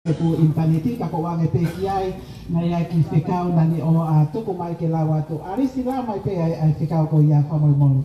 Pu impaniti kako wange pe kiai na ia ki fekau nani o a tuku mai ke lawa tu arisi la mai pe ai fekau ko ia famoi moni.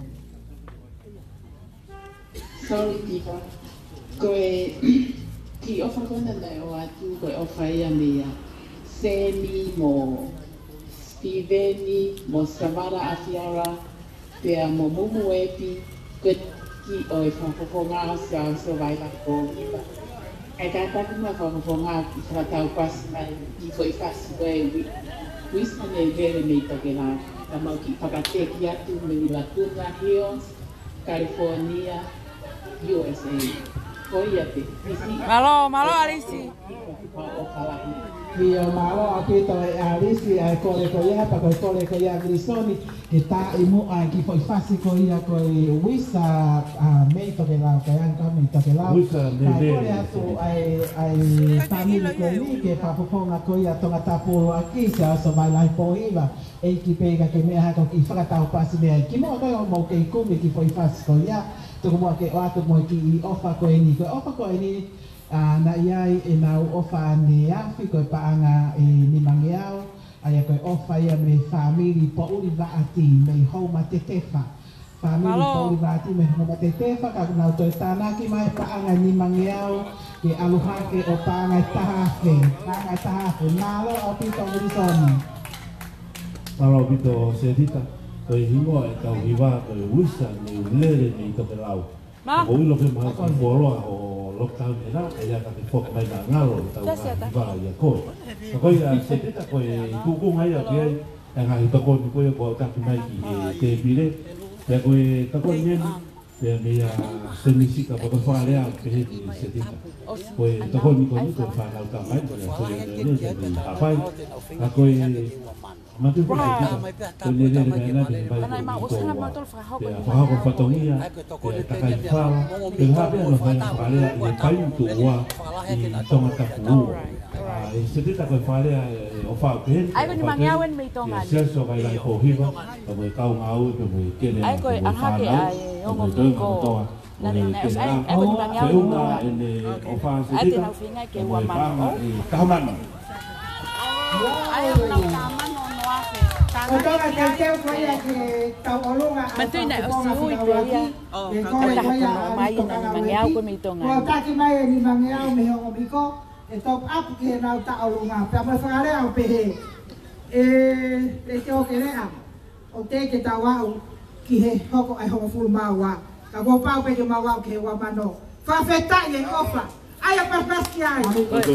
Sorry Diva. Koe ki ofa kona nei o atu koe ofa ia mea Semi mo Steveni mo Samara Afiara pea mo Mumu Epi koe ki oi whakoponga sa vai la ko iwa. Ai tātaki mai whakaponga ki whakatau pasi mai i fo i whasi koe whisky nei vere nei toke la. Ta mau ki whakateki atu me ni Laguna Hills, California, USA. Koia te. Malo Alisi. Io malo aki to Alisi ai kole ko ia pa kole ko ia grisoni e ta imu ai ki foi fasi ko ia ko wisa mei to ke la ka yang kami to ke la. Wisa de kole atu ai tani ko ni ke pa poponga ko ia to tapu aki sa so vai lai po iva e ki pega ke me ha ko ki faka tau pasi me ki mo ko mo ke ku me ki foi fasi ko ia to mo ke o atu mo ki ofa ko ni ko ofa ko ni na iai e nau ofa ne afi koe paanga e ni mangeau ai koe ofa ia me family po uri vaati me homa te tefa family po uri vaati me homa te tefa ka nau toi tanaki mai paanga ni mangeau ke aluha ke o paanga tahafe nalo o pito urisoni Malo pito sedita koe hingoa e tau hiwa koe wisa ni ulere ni toke lau ko ulo ke maha ki foroa o lockdown era ella ka te fok mai na ngalo tau va ia ko ko ia se teta ko ku ku ngai a ke nga i to ko ko ta mai ki te pile ya ko ta ko ni ya me ya se ni sika ko fa ale a ke se teta ko ta ko ni ko fa na ta mai ko so ni ni apa ko matu ko ai ko ni ni na de vai ko fa ko fatongia ta kai fa ke ha be no vai ale e kai tu wa i tonga ta ku e se tita ko fa ale o fa ke ai ko ni mangiawen me tonga se so vai lai ko hiva ko me kau ngau ko me ke ne ai ko aha ke ai o mo ko na ni ai ko ni mangiawen o fa se tita ke wa mano ka man ai o na taman o toga ke teu koe ke tau olunga Matui na o siui pe ia. Ata hapuna mai na ni mangeau ko mi tonga. Ko taki mai ni mangeau me hongo biko e top up ke nau ta olunga pe mo whakare au pe he e te o ke rea o te ke tau au ki he hoko ai hongo fulu maua ka ko pau pe ke maua ke wa mano whawheta i e ofa ai a papaski ai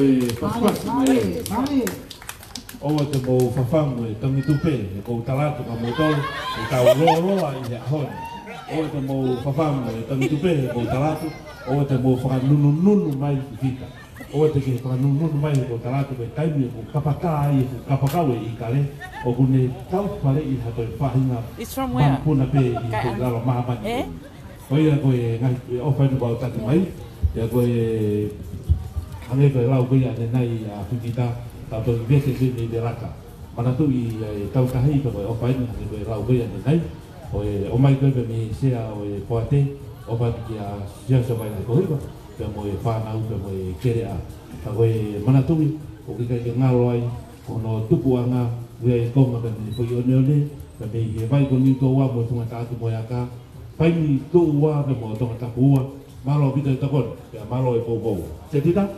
mami o te mo fafango e tangi tupe e ko talatu ka mo tolu e tau roa i le hon o te mo fafango e tangi tupe e ko talatu o te mo whakanunu mai i fika o te ke whakanunu mai ko talatu e taimi e ko kapaka ai e kapakawe i kare o kune tau pare i hato e whahinga puna pe i ko lalo mahamani o ia ko e ngai o whainu bau tati mai ia ko e hange ko e lau koe ane nai a whikita tato i vete se ni de raka mana tu i tau tahi ko o pai ni ko lau ko ni nai o mai ko me se o poate o va ki a sia so vai ko iba pe mo e fa na u pe mo e kere a ta ko mana tu o ki ka ngalo ai ko no tupu anga we ko ma ka ni ko yo ne ne pe me e vai ko ni to wa mo tunga ta tu mo ya ka pai ni to wa pe mo to ta pu wa malo bi ta ko pe malo e po se tita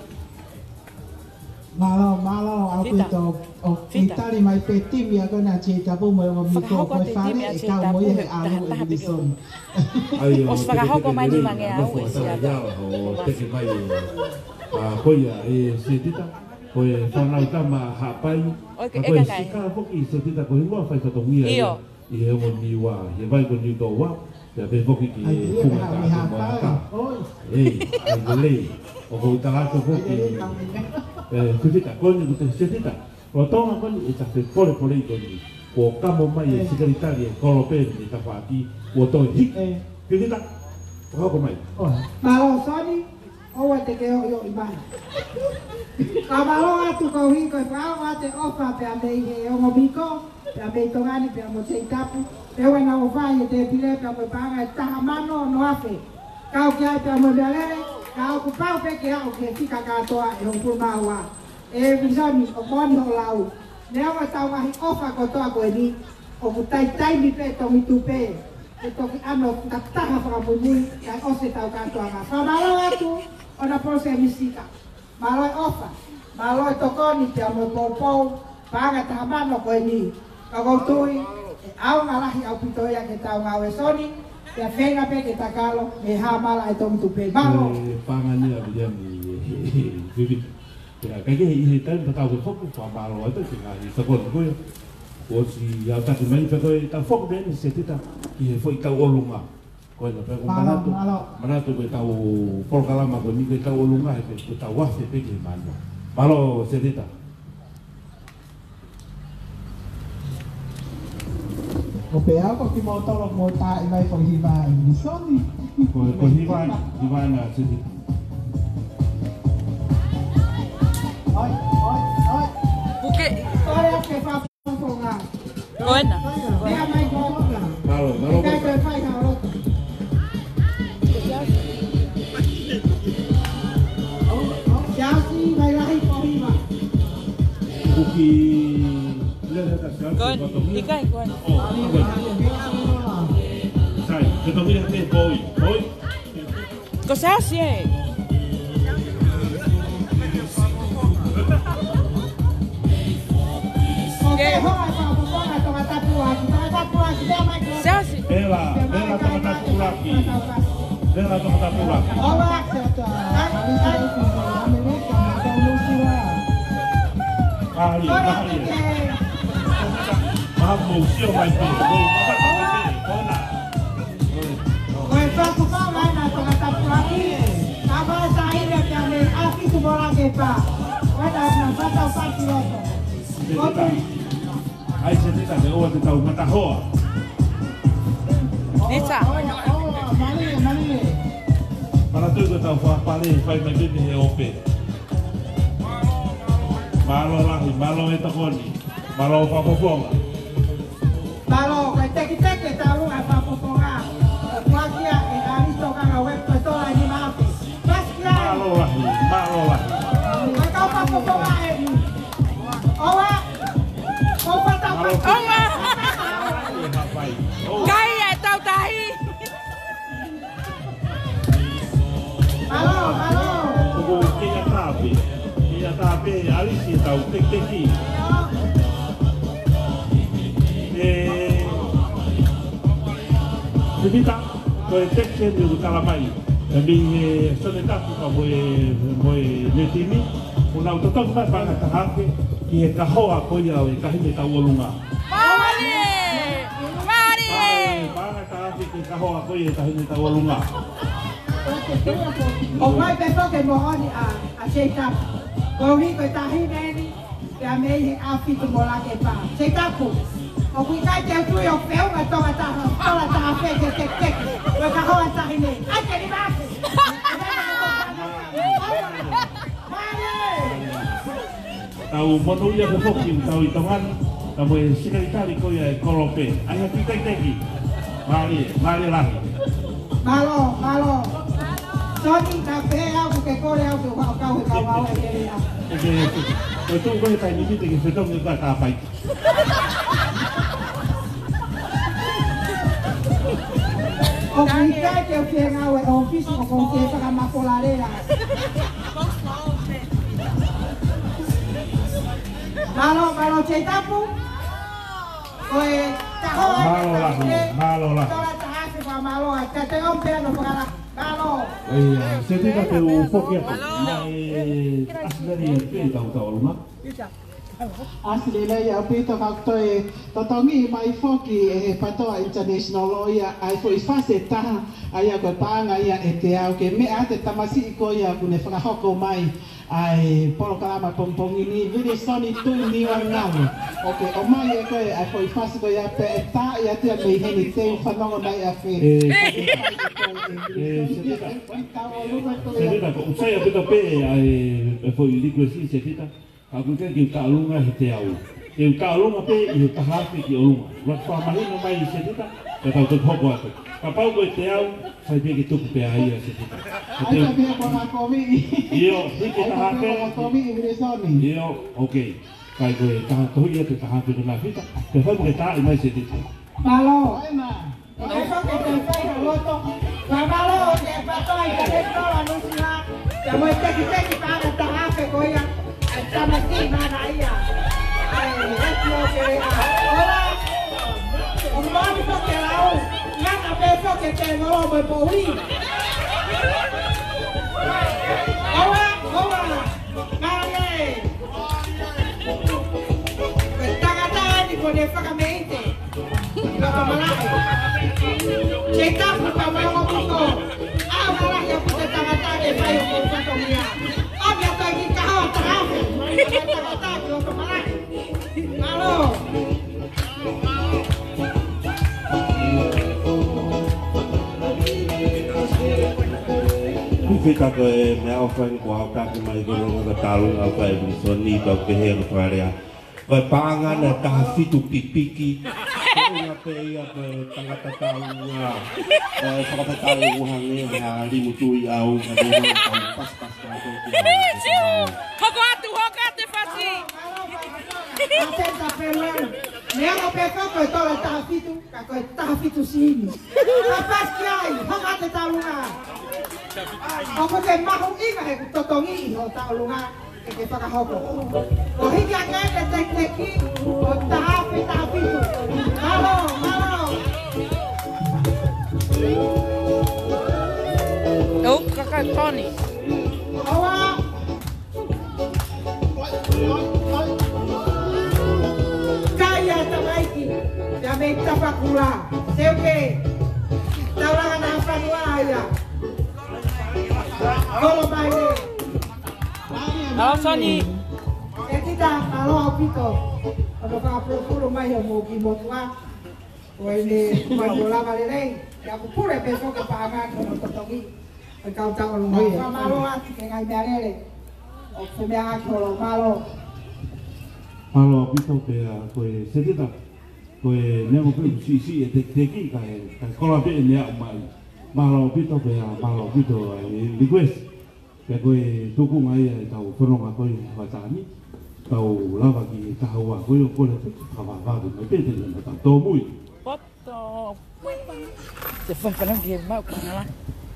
Malo aku to o itali mai pe tim ya kona che tapu mo mo mi ko ko fare e ka mo ye alu e di son. Os pagaho ko mai ni mangeau e sia. O te ke mai a koia e se tita ko e whanau tama hapai ko e sika foki se tita ko hingoa whai whatongia i he mo niwa he vai ko niu tō wa te pe foki ki funga tātou mo haka ai golei o ko utalato foki Sesita, koni ko te sesita. O tonga koni e te pole i koni. Ko kamo mai e sikaritari e kolopeni e tawhati o toi hik. Sesita, o hako mai. Malo soni, o te ke o i mai. Ka malo atu ko hiko e whao ate ofa pe a mei he ongo biko, pe a mei tongani pe a mo tei tapu. Pe wana o whai e te pile pe a mo panga e taha mano no afe. Kau ki ai pe a mo mealere, Kau kupau peke au ke tika katoa e hong pumaua. E visoni o moni o lau. Nea wa tau ngahi ofa kotoa koe ni. O kutai mi pe tongi tupe. E toki ano tataha whakamumui. Kai ose tau katoa ngā. Whamalo atu o na pose misika. Maloi ofa. Maloi tokoni te amo poupou. Panga tahamano koe ni. Kakoutui. E au ngalahi au pitoia ke tau ngau e soni. Te whenga pe ke takalo. Me hamala e tongi tupe. Malo. Panga ni a bia mi. Vivi. Cái gì tới tao phải phúc quả bà nói tới chuyện này tao còn coi, ủa gì giờ ta thì mấy phải coi tao phúc đến sẽ thế ta thì phải tao ôn luôn à, coi là phải cũng mà tụi cái tao program mà còn những cái tao ôn luôn à thì tao quá sẽ cái gì mà lo sẽ thế ta. O pe ako ki mo tolong mo ta imay paghibain ni Sony. Paghibain na sẽ thế. Bukit. Olha que faz funcionar. Buena. Vem a mãe coloca. Malo. Quer que faz a outra? Já assim vai lá e corriva. Buki lihat atas Kon, ikan kon. Sai, kita mira que boy. Cosa hace? Bela toma tapulaki. Bela toma tapulaki. Ahli. Mamu sio mai tu. Ai cerita de o de tau matahoa. Nessa. Para tu que tau fa pale fai mai bebe e ope. Malo eta koni. Malo fa poponga. Malo, que tahu apa poponga. Kuakia e aristo kanga web to ni mape. Paskia. Malo lah. Kau pa poponga e. Owa. Opa ta pa. Kaya tau tahi. Malo. Kubo Kia tape, alisi tau teki. Bibita, koe teke ni kalamai. Tapi sone tapu ka moe letini. Una utotong mai panga tahake. Ki e kahoa koia o e kahine tau olunga. Mari! Panga tahake ki kahoa koia e kahine tau olunga. O mai peso ke mohoni a cheita. Ko ri ko tahi neni. Ke a mei a fitu mola ke pa. Cheita pu. O kui kai te tu yo peu ka toka ta fe ke tek. Ko ka ho ta hine. Ai ke ni ba. Tau monuia ke foki tau i tongan. Tau e sikaritari koia e kolope. Ai hati teki. Mari lahi. Malo. Soni na pe au ke kore au ke wa kau ka wa e ke ria. Ko tu ko tai ni te ke fetong ka ta pai. O kui kai te ke ngau e office o kon te para mapolarera. Malo cheitapu. Oi, ta ho. Malo lah. Tora ta hace pa malo, ta te on pe no para. Malo. Se tika te u foki atu. Mai asleri e pe tau luma. Asli le ya pito kaktoi totongi mai foki e patoa international lawyer ai foi fase ta ai ko panga ia e te au ke me ate tamasi ko ia kune fra hoko mai ai polo kalama pompongi ni vidi soni tu ni wangawe oke o mai e ko ai foi fase ko ia pe ta ia te me heni te fanongo mai a fe se tika ko usai a pito pe ai foi liquesi se tika aku kan ki talunga he te au. Te talunga pe i te hape ki olunga. Wa fa mahino mai se tika Te tau te hoko atu. Ka pau koe te au, sai pia ki tuku pe aia se tika. Ai sa pia kona komi. Io, hiki taha pe. Kona komi i vire soni. Io, okei. Kai koe taha tohi atu taha pe kona fita. Te whai mo ke taa i mai se tika. Malo. Ai ma. Ai so ke te whai ha loto. Ka malo o te patoi ka te toa nusina. Ka mo te ki tāna taha pe koia. Ai tamati mana ia. Ai, eti o ke rea. Ora. O mami so ke lau. Ngata pe so ke te ngoro mo pohi. Ora, ora. Ngale. Tangata ni ko de whakamente. C'è tanto che avevo avuto una che potete tangata e fai un po' di mia. Abbia tagli cavo trafe, tangata che ho tomato. Malo. Fika ko e me au whain ko au kaki mai ko runga ka tālunga au whai bini so ni tau ke hea ko wharea. Koe pānga na taha fitu pipiki. Koe pe ia koe tangata tālunga. Whakapatau uhange hea rimu tui au. Ka runga tau pas ka au ki hea. Hoko atu whasi. Atenta pelero. Mea no peko koe tola taha fitu, ka koe taha fitu sini. Kapas ki ai, haka te tālunga. Ako te mahu inga he totongi I ho taulunga e ke whakahoko. O hiki a kei te tekneki o tahapi tahapitu. Malo, malo. Oh, kakak Tony. Awa. Kaya tamaiki. Ya me tapakula. Seuke. Taulanga na whanua aia. Kolo baile. Halo Sony. E kita alo apito. Ano ka procuro mai mo ki mo tua. O ele majola vale nei. Ya ku pure peso ka paga ko totogi. E ka ta lo mai. Malo ati ke ngai merele. O se me ha ko malo. Malo pito pe a koe se tita. Koe nemo pe si e te ki ka kola pe ne a mai. Malo pito pe a malo pito e request. Pe koe tuku mai e tau whanonga koe whatani. Tau lava ki tahua koe o kore te kawawadu mai pete na tau tō mui. Foto. Te whai whanang ki mau kona la.